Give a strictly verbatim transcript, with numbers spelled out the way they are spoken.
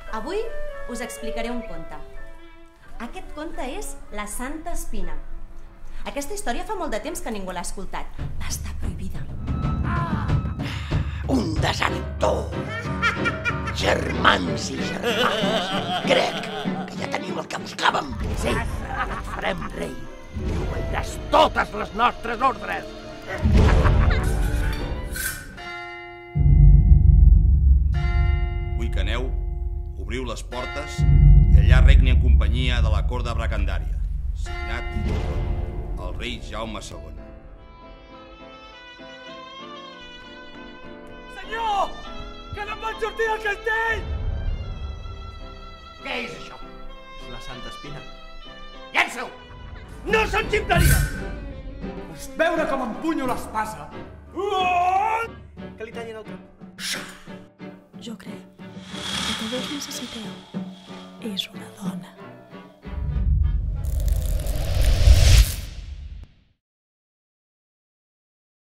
Avui us explicaré un conte. Aquest conte és La Santa Espina. Aquesta història fa molt de temps que ningú l'ha escoltat. Va estar prohibida. Un desertor. Germans i germanes. Crec que ja tenim el que buscàvem. Sí, et farem rei. I obeiràs totes les nostres ordres. Vull que aneu, obriu les portes i allà regni en companyia de la cort de Bracandària. Signat, el rei Jaume segon. Senyor! Que no pot sortir del castell! Què és això? És la Santa Espina. Llença-ho! No se'n ximplaria! Vols veure com empunyo l'espasa? Que li tallin el cap. Jo crec que el que tots necessiteu és una dona.